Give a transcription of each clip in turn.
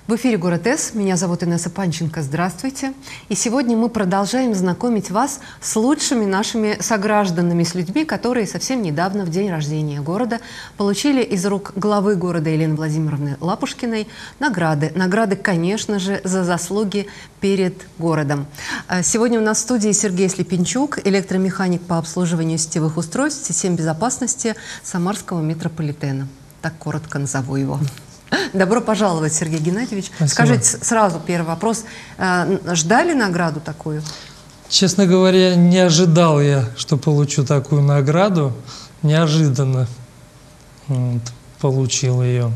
В эфире «Город С». Меня зовут Инесса Панченко. Здравствуйте. И сегодня мы продолжаем знакомить вас с лучшими нашими согражданами, с людьми, которые совсем недавно, в день рождения города, получили из рук главы города Елены Владимировны Лапушкиной награды. Награды, конечно же, за заслуги перед городом. Сегодня у нас в студии Сергей Слепенчук, электромеханик по обслуживанию сетевых устройств, систем безопасности Самарского метрополитена. Так коротко назову его. Добро пожаловать, Сергей Геннадьевич. Спасибо. Скажите сразу первый вопрос. Ждали награду такую? Честно говоря, не ожидал я, что получу такую награду. Неожиданно получил ее.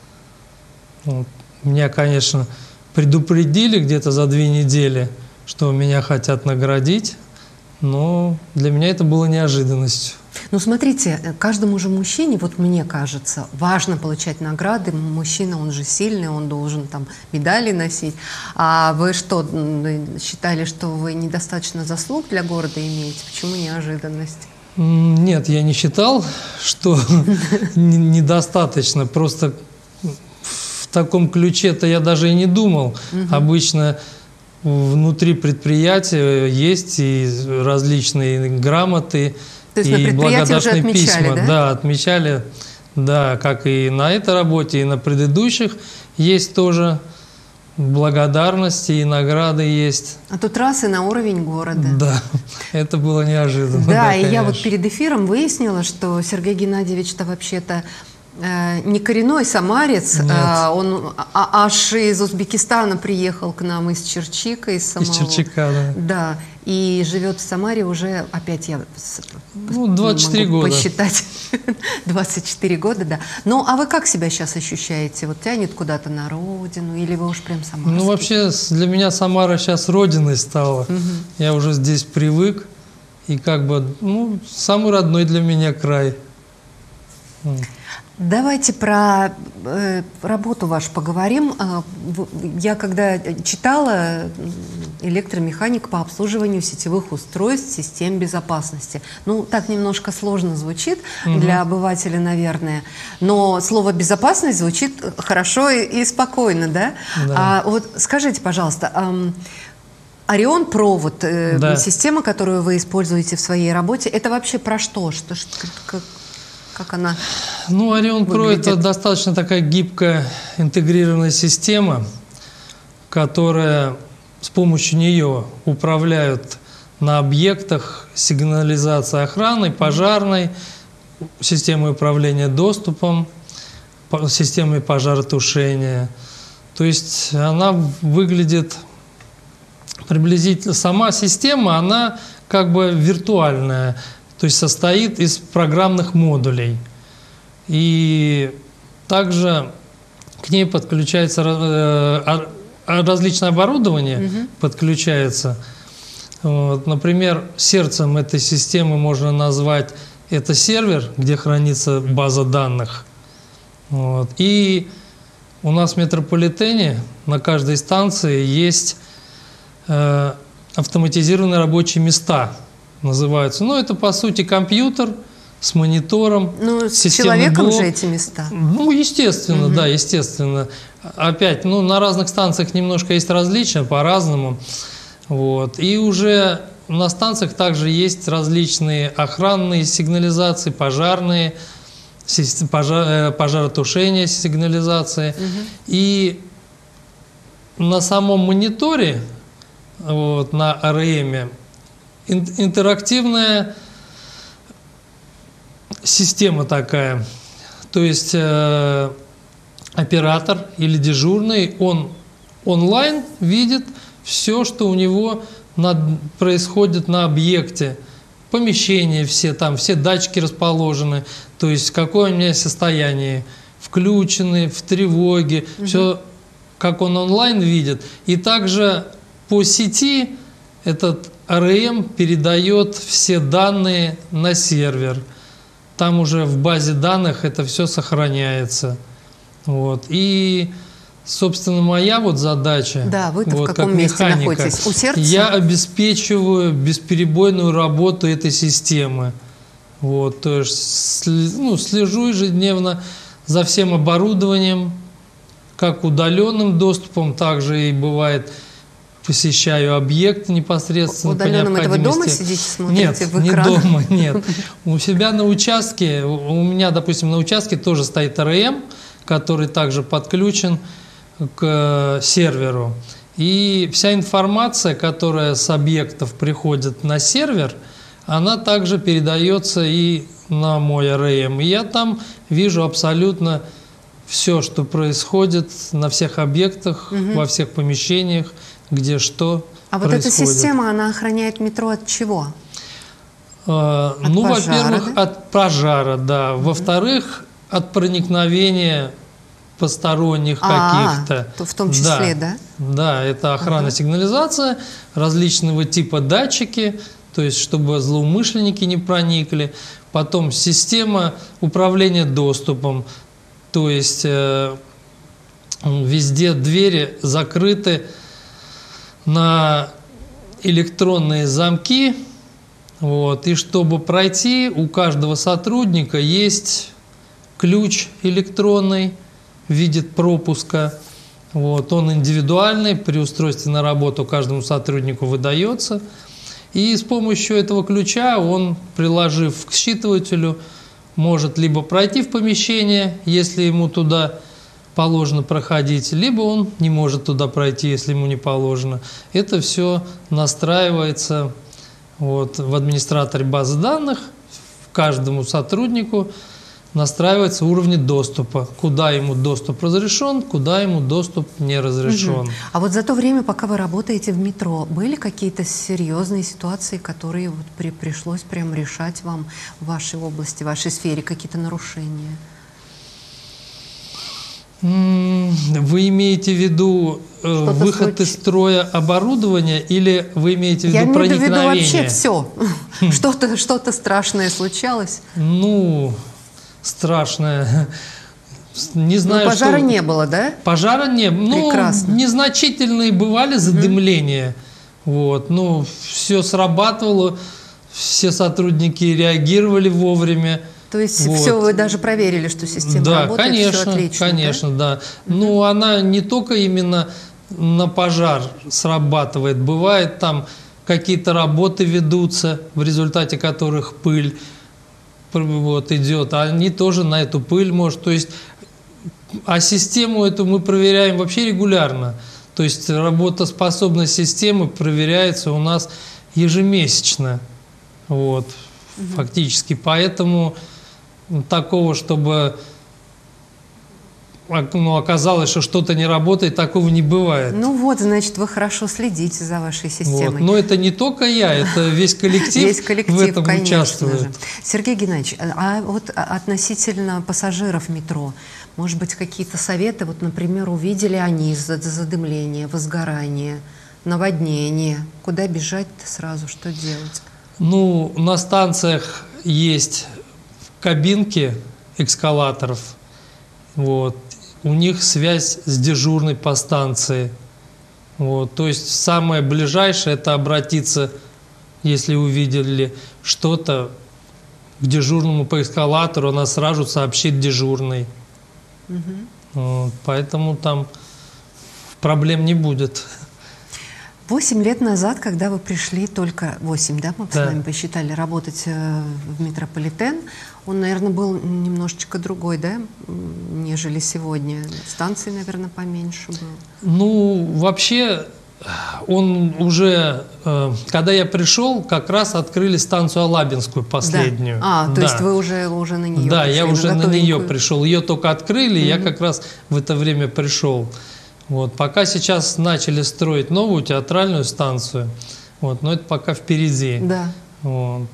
Меня, конечно, предупредили где-то за 2 недели, что меня хотят наградить, но для меня это было неожиданностью. Ну, смотрите, каждому же мужчине, вот мне кажется, важно получать награды. Мужчина, он же сильный, он должен там медали носить. А вы что, считали, что вы недостаточно заслуг для города имеете? Почему неожиданность? Нет, я не считал, что недостаточно. Просто в таком ключе-то я даже и не думал. Обычно внутри предприятия есть и различные грамоты, то есть и на предприятии уже благодарные отмечали, письма. да? Да, отмечали, да, как и на этой работе, и на предыдущих есть тоже благодарности и награды есть. А тут раз и на уровень города. Да, это было неожиданно. Да, и конечно. я вот перед эфиром выяснила, что Сергей Геннадьевич-то вообще-то не коренной самарец, он аж из Узбекистана приехал к нам из Черчика, из самого. Из Черчика, да. Да, и живет в Самаре уже, опять я 24 могу года. посчитать, 24 года, да. Ну, а вы как себя сейчас ощущаете? Вот тянет куда-то на родину или вы уж прям самарский? Ну, вообще, для меня Самара сейчас родиной стала. Я уже здесь привык, и как бы, ну, самый родной для меня край. Давайте про работу вашу поговорим. Я когда читала электромеханик по обслуживанию сетевых устройств, систем безопасности. Ну, так немножко сложно звучит для обывателя, наверное. Но слово «безопасность» звучит хорошо и спокойно, да? Да. Вот скажите, пожалуйста, Орион Провод, да. Система, которую вы используете в своей работе, это вообще про что? Как она Ну, Орион Про — это достаточно такая гибкая интегрированная система, которая с помощью нее управляют на объектах сигнализации охраны, пожарной, системой управления доступом, системой пожаротушения. То есть она выглядит приблизительно, сама система, она как бы виртуальная. То есть состоит из программных модулей. И также к ней подключается различное оборудование, подключается. Вот, например, сердцем этой системы можно назвать это сервер, где хранится база данных. Вот. И у нас в метрополитене на каждой станции есть автоматизированные рабочие места. Называются. Ну, это, по сути, компьютер с монитором. Ну, с человеком же эти места. Ну, естественно, да, естественно. Опять, ну, на разных станциях немножко есть различия, по-разному. Вот. И уже на станциях также есть различные охранные сигнализации, пожарные, пожаротушение сигнализации. И на самом мониторе, вот, на АРМе, интерактивная система такая. То есть оператор или дежурный, он онлайн видит все, что у него происходит на объекте. Помещения все, там все датчики расположены. То есть какое у меня состояние. Включены, в тревоге. Все, как он онлайн видит. И также по сети этот АРМ передает все данные на сервер. Там уже в базе данных это все сохраняется. Вот. И, собственно, моя вот задача, да, вы-то вот, в каком как месте механика, находитесь? У сердца? я обеспечиваю бесперебойную работу этой системы. Вот. То есть, ну, слежу ежедневно за всем оборудованием, как удаленным доступом, также и бывает посещаю объект непосредственно Удаленным по это вы необходимости. дома сидите, смотрите Нет, в не экран? дома, нет. У себя на участке, у меня, допустим, на участке тоже стоит РМ, который также подключен к серверу. И вся информация, которая с объектов приходит на сервер, она также передается и на мой РМ. И я там вижу абсолютно все, что происходит на всех объектах, во всех помещениях, где что А вот происходит. эта система, она охраняет метро от чего? Ну, пожара, во-первых, да? от пожара, да. Во-вторых, от проникновения посторонних каких-то. В том числе, да? Да, это охрана, сигнализация, различного типа датчики, то есть чтобы злоумышленники не проникли. Потом система управления доступом, то есть везде двери закрыты на электронные замки. Вот, и чтобы пройти, у каждого сотрудника есть ключ электронный в виде пропуска. Вот, он индивидуальный, при устройстве на работу каждому сотруднику выдается. И с помощью этого ключа он, приложив к считывателю, может либо пройти в помещение, если ему туда положено проходить, либо он не может туда пройти, если ему не положено. Это все настраивается вот, в администраторе базы данных, каждому сотруднику настраивается уровень доступа, куда ему доступ разрешен, куда ему доступ не разрешен. А вот за то время, пока вы работаете в метро, были какие-то серьезные ситуации, которые вот пришлось прям решать вам в вашей области, в вашей сфере, какие-то нарушения? Вы имеете в виду выход из строя оборудования или вы имеете в виду проникновение? Я имею в виду вообще все. Что-то страшное случалось? Ну, страшное. Не знаю, пожара не было, да? Пожара не было. Ну, прекрасно. Незначительные бывали задымления. Вот. Ну, все срабатывало, все сотрудники реагировали вовремя. То есть вот. все, вы даже проверили, что система работает, конечно, все отлично? Конечно, да. Ну, она не только именно на пожар срабатывает. Бывает там какие-то работы ведутся, в результате которых пыль вот, идет, а они тоже на эту пыль может. То есть, а систему эту мы проверяем вообще регулярно. То есть работоспособность системы проверяется у нас ежемесячно. Вот, фактически. Поэтому такого, чтобы оказалось, что что-то не работает, такого не бывает. Ну вот, значит, вы хорошо следите за вашей системой. Вот. Но это не только я, это весь коллектив, весь коллектив, в этом конечно участвует. же. Сергей Геннадьевич, а вот относительно пассажиров метро, может быть, какие-то советы? Вот, например, увидели они задымление, возгорание, наводнение. Куда бежать-то сразу, что делать? Ну, на станциях есть кабинки эскалаторов. Вот. У них связь с дежурной по станции. Вот. То есть самое ближайшее – это обратиться, если увидели что-то, к дежурному по эскалатору, она сразу сообщит дежурной. Вот. Поэтому там проблем не будет. 8 лет назад, когда вы пришли, только 8, да, мы с Да. вами посчитали, работать в метрополитен, он, наверное, был немножечко другой, да, нежели сегодня. Станций, наверное, поменьше было. Ну, вообще, он уже, когда я пришел, как раз открыли станцию Алабинскую последнюю. Да. То Да. есть вы уже на нее Да, пришли, я уже на нее готовенькую. пришел. Ее только открыли, я как раз в это время пришел. Вот. Пока сейчас начали строить новую театральную станцию, вот, но это пока впереди. Да. Вот.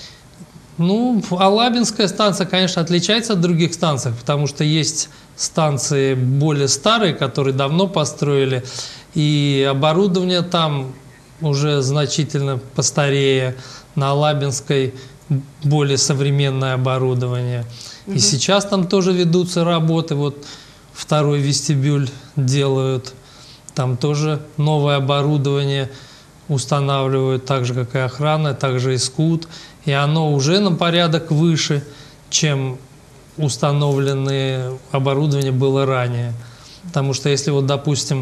Ну, Алабинская станция, конечно, отличается от других станций, потому что есть станции более старые, которые давно построили, и оборудование там уже значительно постарее. На Алабинской более современное оборудование. И сейчас там тоже ведутся работы. Вот второй вестибюль делают. Там тоже новое оборудование устанавливают, так же, как и охрана, так же и СКУТ. И оно уже на порядок выше, чем установленное оборудование было ранее. Потому что если вот, допустим,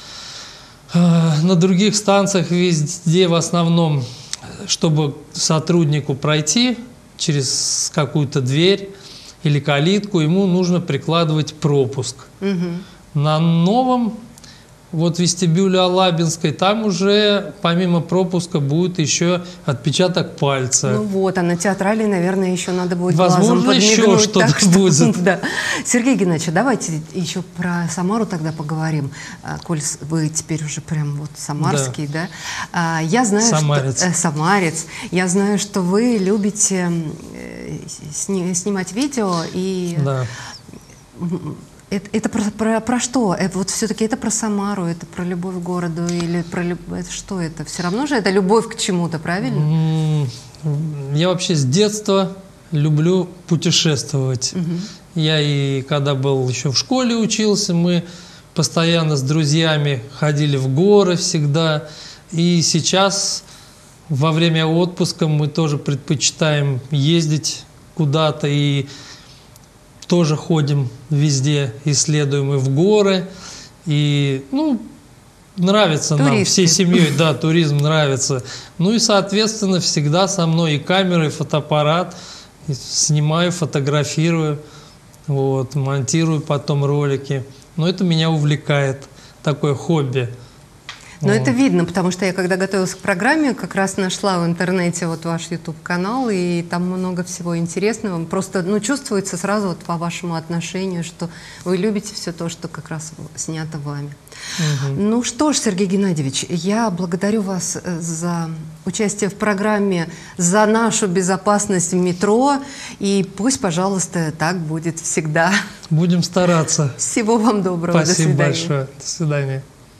на других станциях везде в основном, чтобы сотруднику пройти через какую-то дверь или калитку, ему нужно прикладывать пропуск. На новом вот вестибюле Алабинской там уже помимо пропуска будет еще отпечаток пальца. Ну вот, а на театрале, наверное, еще надо будет возможно, глазом подмигнуть. еще что-то будет. Да. Сергей Геннадьевич, давайте еще про Самару тогда поговорим, коль вы теперь уже прям вот самарский, да? Я знаю, самарец. Самарец. Я знаю, что вы любите снимать видео и... Да. Это про что? Вот все-таки это про Самару, это про любовь к городу или про это что это? Все равно же это любовь к чему-то, правильно? Я вообще с детства люблю путешествовать. Я и когда был еще в школе учился, мы постоянно с друзьями ходили в горы всегда. И сейчас во время отпуска мы тоже предпочитаем ездить куда-то и тоже ходим везде, исследуем и в горы, и, ну, нравится нам всей семьей, да, туризм нравится. Ну и, соответственно, всегда со мной и камера, и фотоаппарат, и снимаю, фотографирую, вот, монтирую потом ролики. Но это меня увлекает, такое хобби. Но это видно, потому что я, когда готовилась к программе, как раз нашла в интернете вот ваш YouTube-канал, и там много всего интересного. Просто, ну, чувствуется сразу вот по вашему отношению, что вы любите все то, что как раз снято вами. Ну что ж, Сергей Геннадьевич, я благодарю вас за участие в программе, за нашу безопасность в метро, и пусть, пожалуйста, так будет всегда. Будем стараться. Всего вам доброго. Спасибо до свидания. большое. До свидания.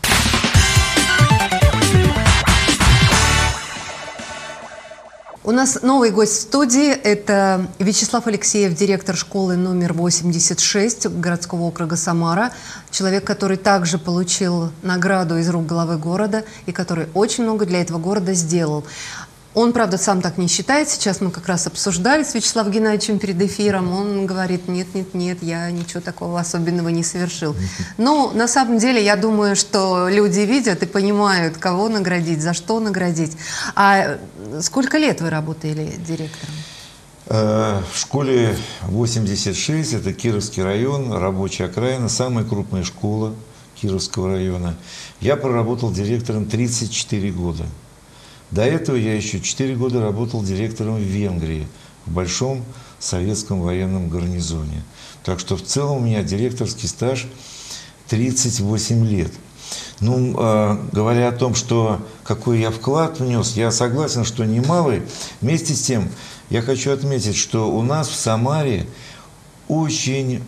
У нас новый гость в студии. Это Вячеслав Алексеев, директор школы номер 86 городского округа Самара. Человек, который также получил награду из рук главы города и который очень много для этого города сделал. Он, правда, сам так не считает. Сейчас мы как раз обсуждали с Вячеславом Геннадьевичем перед эфиром. Он говорит, нет, я ничего такого особенного не совершил. Но на самом деле, я думаю, что люди видят и понимают, кого наградить, за что наградить. А сколько лет вы работали директором? В школе 86, это Кировский район, рабочая окраина, самая крупная школа Кировского района. Я проработал директором 34 года. До этого я еще 4 года работал директором в Венгрии, в большом советском военном гарнизоне. Так что в целом у меня директорский стаж 38 лет. Ну, говоря о том, что какой я вклад внес, я согласен, что немалый. Вместе с тем, я хочу отметить, что у нас в Самаре очень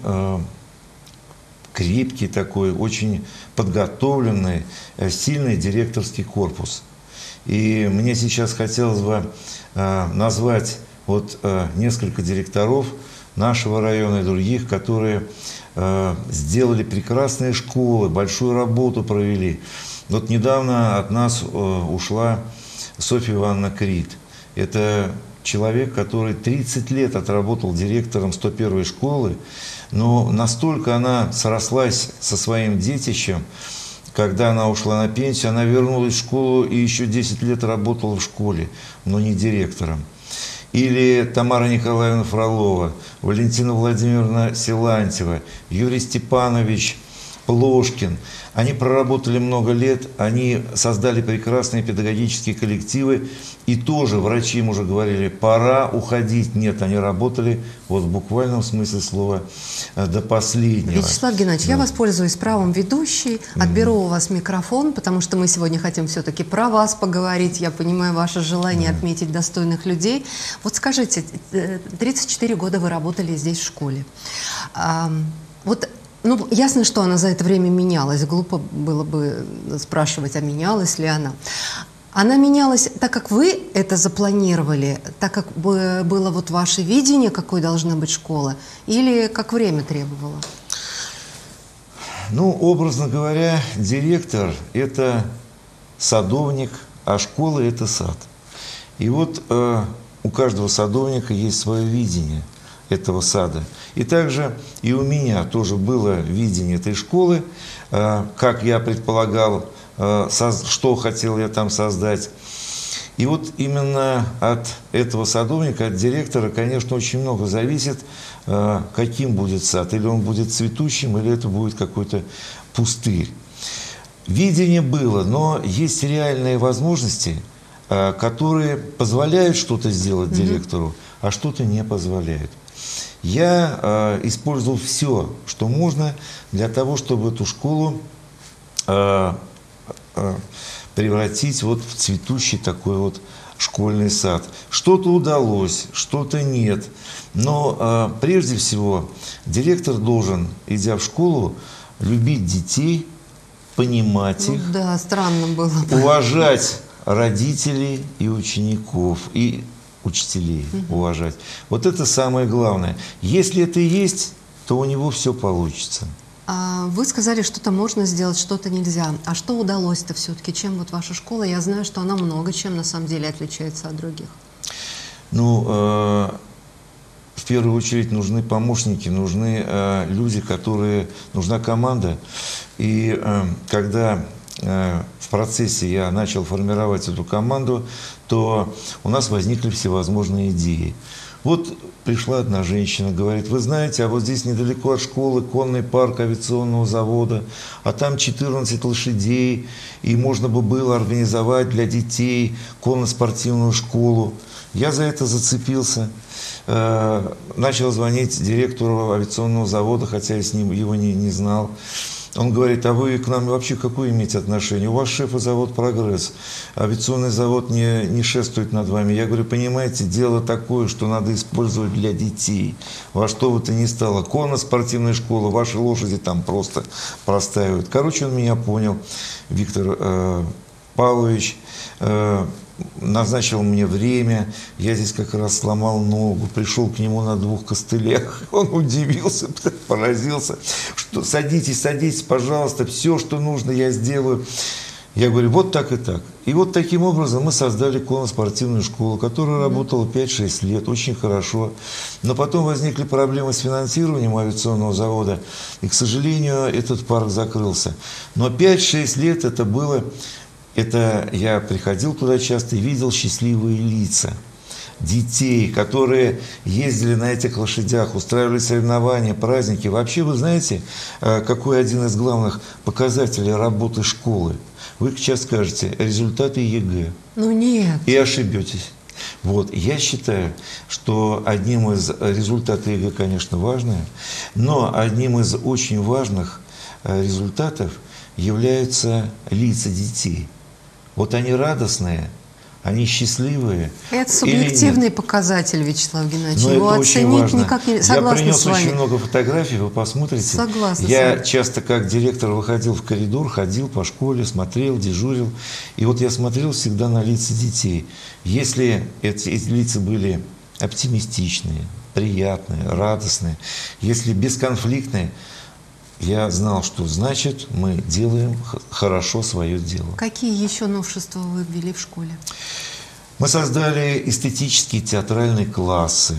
крепкий такой, очень подготовленный, сильный директорский корпус. И мне сейчас хотелось бы назвать вот несколько директоров нашего района и других, которые сделали прекрасные школы, большую работу провели. Вот недавно от нас ушла Софья Ивановна Крид. Это человек, который 30 лет отработал директором 101-й школы, но настолько она срослась со своим детищем. Когда она ушла на пенсию, она вернулась в школу и еще 10 лет работала в школе, но не директором. Или Тамара Николаевна Фролова, Валентина Владимировна Силантьева, Юрий Степанович Плошкин. Они проработали много лет, они создали прекрасные педагогические коллективы. И тоже врачи им уже говорили, пора уходить. Нет, они работали вот в буквальном смысле слова до последнего. Вячеслав Геннадьевич, я воспользуюсь правом ведущей, отберу у вас микрофон, потому что мы сегодня хотим все-таки про вас поговорить. Я понимаю ваше желание отметить достойных людей. Вот скажите, 34 года вы работали здесь в школе. Вот, ну, ясно, что она за это время менялась. Глупо было бы спрашивать, а менялась ли она. Она менялась так, как вы это запланировали, так, как было вот ваше видение, какой должна быть школа, или как время требовало? Ну, образно говоря, директор – это садовник, а школа – это сад. И вот у каждого садовника есть свое видение. этого сада. И также и у меня тоже было видение этой школы, как я предполагал, что хотел я там создать. И вот именно от этого садовника, от директора, конечно, очень много зависит, каким будет сад. Или он будет цветущим, или это будет какой-то пустырь. Видение было, но есть реальные возможности, которые позволяют что-то сделать директору, а что-то не позволяют. Я использовал все, что можно для того, чтобы эту школу превратить вот в цветущий такой вот школьный сад. Что-то удалось, что-то нет. Но прежде всего директор должен, идя в школу, любить детей, понимать их, Да, странно было. уважать родителей и учеников, и учителей уважать. Вот это самое главное. Если это есть, то у него все получится. Вы сказали, что-то можно сделать, что-то нельзя. А что удалось-то все-таки? Чем вот ваша школа? Я знаю, что она много чем на самом деле отличается от других. Ну, в первую очередь нужны помощники, нужны люди, нужна команда. И когда в процессе я начал формировать эту команду, то у нас возникли всевозможные идеи. Вот пришла одна женщина, говорит: вы знаете, а вот здесь недалеко от школы конный парк авиационного завода, а там 14 лошадей, и можно бы было организовать для детей конно-спортивную школу. Я за это зацепился, начал звонить директору авиационного завода, хотя я с ним его не знал. Он говорит: а вы к нам вообще какое имеете отношение? У вас шеф-завод «Прогресс». Авиационный завод не шествует над вами. Я говорю: понимаете, дело такое, что надо использовать для детей. Во что бы то ни стало. Конно-спортивная школа, ваши лошади там просто простаивают. Короче, он меня понял, Виктор Павлович. Назначил мне время, я здесь как раз сломал ногу, пришел к нему на 2 костылях, он удивился, поразился, что садитесь, пожалуйста, все, что нужно, я сделаю. Я говорю: вот так и так. И вот таким образом мы создали конно-спортивную школу, которая работала 5-6 лет, очень хорошо. Но потом возникли проблемы с финансированием авиационного завода, и, к сожалению, этот парк закрылся. Но 5-6 лет это было... Это я приходил туда часто и видел счастливые лица детей, которые ездили на этих лошадях, устраивали соревнования, праздники. Вообще, вы знаете, какой один из главных показателей работы школы? Вы сейчас скажете: результаты ЕГЭ. Ну нет. И ошибетесь. Вот, я считаю, что одним из результатов ЕГЭ, конечно, важное, но одним из очень важных результатов являются лица детей. Вот они радостные, они счастливые. Это субъективный показатель, Вячеслав Геннадьевич. Но Его это очень оценить важно. никак не... Я Согласна принес с вами. очень много фотографий, вы посмотрите. Согласна с Я вами. часто как директор выходил в коридор, ходил по школе, смотрел, дежурил. И вот я смотрел всегда на лица детей. Если эти лица были оптимистичные, приятные, радостные, если бесконфликтные, я знал, что значит мы делаем хорошо свое дело. Какие еще новшества вы ввели в школе? Мы создали эстетические театральные классы.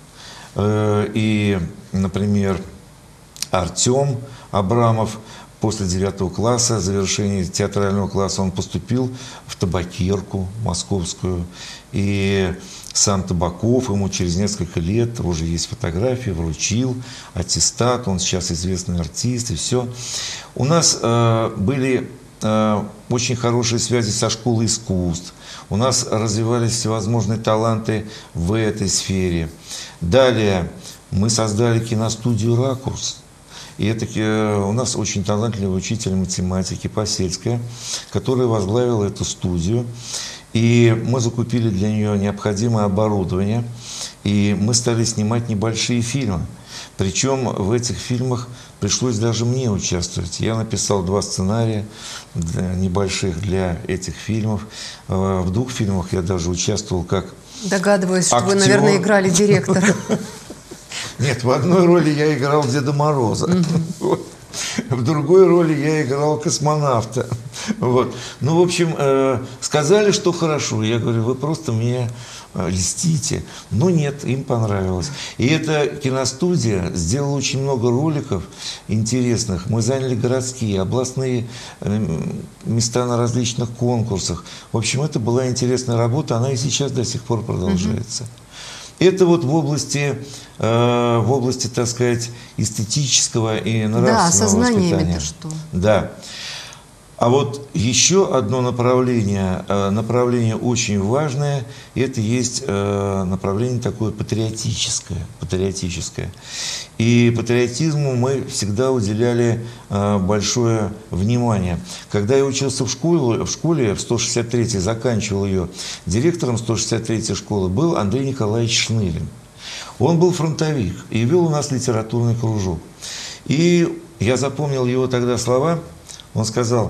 И, например, Артем Абрамов после 9 класса, завершения театрального класса, он поступил в табакерку московскую. И сам Табаков ему через несколько лет, уже есть фотографии, вручил аттестат, он сейчас известный артист, и все. У нас были очень хорошие связи со школой искусств, у нас развивались всевозможные таланты в этой сфере. Далее мы создали киностудию «Ракурс». И это у нас очень талантливый учитель математики Посельская, которая возглавила эту студию. И мы закупили для нее необходимое оборудование, и мы стали снимать небольшие фильмы. Причем в этих фильмах пришлось даже мне участвовать. Я написал 2 сценария небольших для этих фильмов. В 2 фильмах я даже участвовал как Догадываюсь, что актер. вы, наверное, играли директора. Нет, в одной роли я играл Деда Мороза. В другой роли я играл космонавта. Вот. Ну, в общем, сказали, что хорошо. Я говорю: вы просто мне льстите. Но нет, им понравилось. И эта киностудия сделала очень много роликов интересных. Мы заняли городские, областные места на различных конкурсах. В общем, это была интересная работа, она и сейчас до сих пор продолжается. Это вот в области, так сказать, эстетического и нравственного да, со знаниями-то воспитания. что? Да. А вот еще одно направление очень важное, это есть направление такое патриотическое. И патриотизму мы всегда уделяли большое внимание. Когда я учился в школе в 163-й, заканчивал ее, директором 163-й школы был Андрей Николаевич Шнырин. Он был фронтовик и вел у нас литературный кружок. И я запомнил его тогда слова. Он сказал,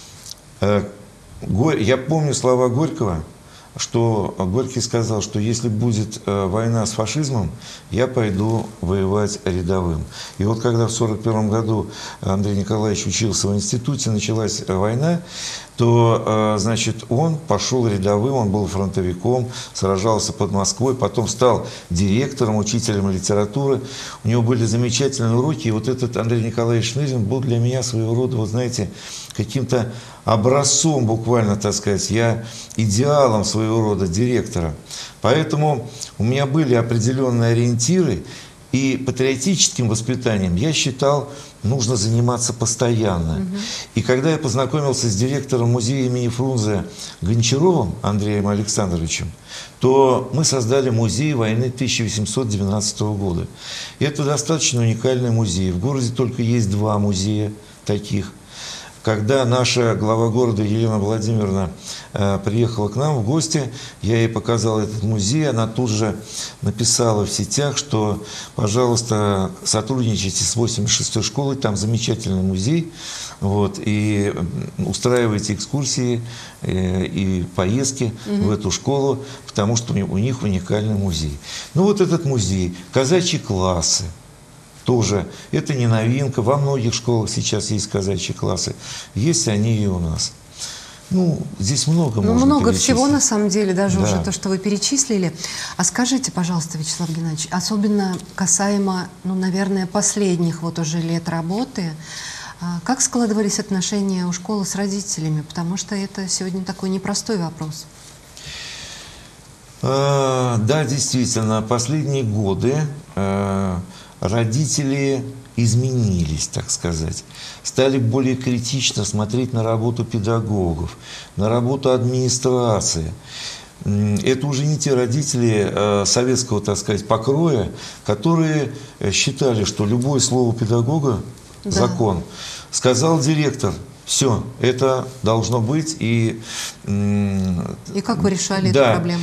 я помню слова Горького, что Горький сказал, что если будет война с фашизмом, я пойду воевать рядовым. И вот когда в 1941 году Андрей Николаевич учился в институте, началась война, то, значит, он пошел рядовым, он был фронтовиком, сражался под Москвой, потом стал директором, учителем литературы. У него были замечательные уроки, и вот этот Андрей Николаевич Шнырин был для меня своего рода, вот знаете, каким-то образцом буквально, так сказать, я идеалом своего рода директора. Поэтому у меня были определенные ориентиры, и патриотическим воспитанием, я считал, нужно заниматься постоянно. И когда я познакомился с директором музея имени Фрунзе Гончаровым Андреем Александровичем, то мы создали музей войны 1812 года. И это достаточно уникальный музей. В городе только есть 2 музея таких. Когда наша глава города Елена Владимировна приехала к нам в гости, я ей показал этот музей, она тут же написала в сетях, что, пожалуйста, сотрудничайте с 86-й школой, там замечательный музей, вот, и устраивайте экскурсии и поездки в эту школу, потому что у них уникальный музей. Ну вот этот музей, казачьи классы. Тоже это не новинка. Во многих школах сейчас есть казачьи классы. Есть они и у нас. Ну, здесь много можно много перечислить. всего, на самом деле, даже Да. уже то, что вы перечислили. А скажите, пожалуйста, Вячеслав Геннадьевич, особенно касаемо, ну, наверное, последних вот уже лет работы, как складывались отношения у школы с родителями? Потому что это сегодня такой непростой вопрос. Да, действительно, последние годы родители изменились, так сказать, стали более критично смотреть на работу педагогов, на работу администрации. Это уже не те родители советского, так сказать, покроя, которые считали, что любое слово педагога – закон. Сказал директор, все, это должно быть. И как вы решали эту проблему?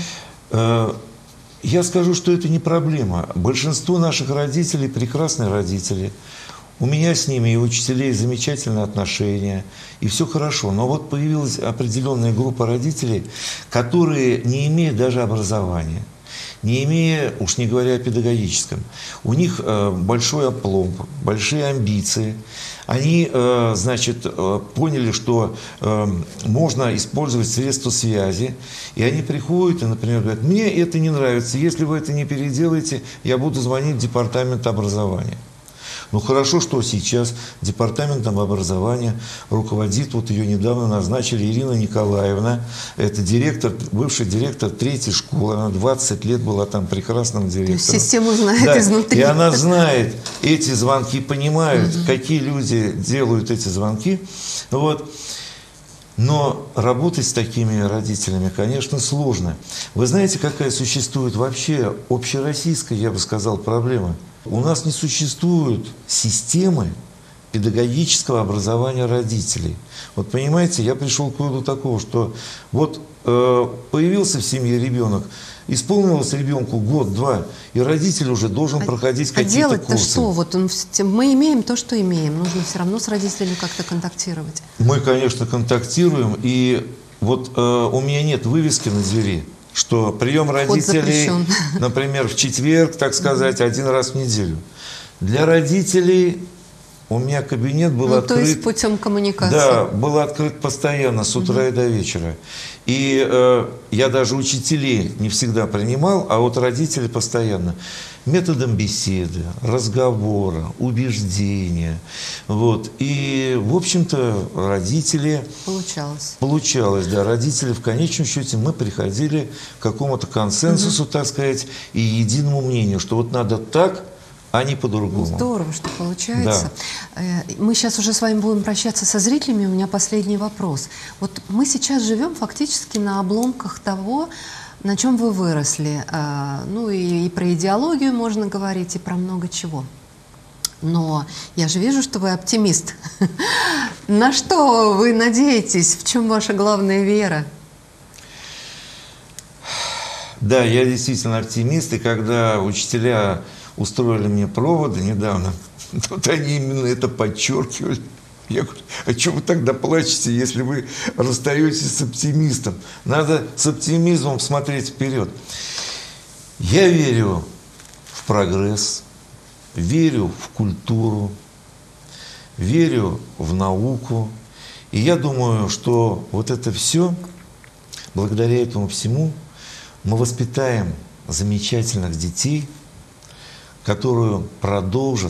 Я скажу, что это не проблема. Большинство наших родителей прекрасные родители. У меня с ними и учителей замечательные отношения, и все хорошо. Но вот появилась определенная группа родителей, которые не имеют даже образования, не имея, уж не говоря о педагогическом. У них большой опломб, большие амбиции. Они, значит, поняли, что можно использовать средства связи, и они приходят и, например, говорят, мне это не нравится, если вы это не переделаете, я буду звонить в департамент образования. Ну хорошо, что сейчас департаментом образования руководит, вот ее недавно назначили Ирина Николаевна, это директор, бывший директор 3-й школы, она 20 лет была там прекрасным директором. Систему знает изнутри. И она знает эти звонки, понимает, какие люди делают эти звонки. Вот. Но работать с такими родителями, конечно, сложно. Вы знаете, какая существует вообще общероссийская, я бы сказал, проблема? У нас не существует системы педагогического образования родителей. Вот понимаете, я пришел к выводу такого, что вот появился в семье ребенок, исполнилось ребенку год-два, и родитель уже должен проходить какие-то курсы. Делать-то что? Вот мы имеем то, что имеем. Нужно все равно с родителями как-то контактировать. Мы, конечно, контактируем, и вот у меня нет вывески на двери, что прием родителей, например, в четверг, так сказать, 1 раз в неделю. Для родителей У меня кабинет был Ну, открыт. то есть путем коммуникации. Да, был открыт постоянно с утра и до вечера. И я даже учителей не всегда принимал, а вот родители постоянно. Методом беседы, разговора, убеждения. Вот. И, в общем-то, родители... Получалось, да. Родители, в конечном счете, мы приходили к какому-то консенсусу, так сказать, и единому мнению, что вот надо так, а не по-другому. Ну, здорово, что получается. Да. Мы сейчас уже с вами будем прощаться со зрителями. У меня последний вопрос. Вот мы сейчас живем фактически на обломках того, на чем вы выросли. Ну и про идеологию можно говорить, и про много чего. Но я же вижу, что вы оптимист. На что вы надеетесь? В чем ваша главная вера? Да, я действительно оптимист. И когда учителя устроили мне проводы недавно, вот они именно это подчеркивали. Я говорю, а что вы тогда плачете, если вы расстаетесь с оптимистом? Надо с оптимизмом смотреть вперед. Я верю в прогресс, верю в культуру, верю в науку. И я думаю, что вот это все, благодаря этому всему, мы воспитаем замечательных детей, которые продолжат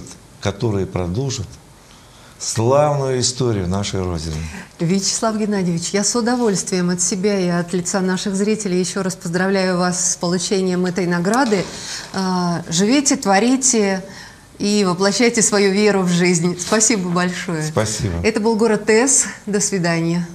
славную историю нашей Родины. Вячеслав Геннадьевич, я с удовольствием от себя и от лица наших зрителей еще раз поздравляю вас с получением этой награды. Живите, творите и воплощайте свою веру в жизнь. Спасибо большое. Спасибо. Это был город Тэс. До свидания.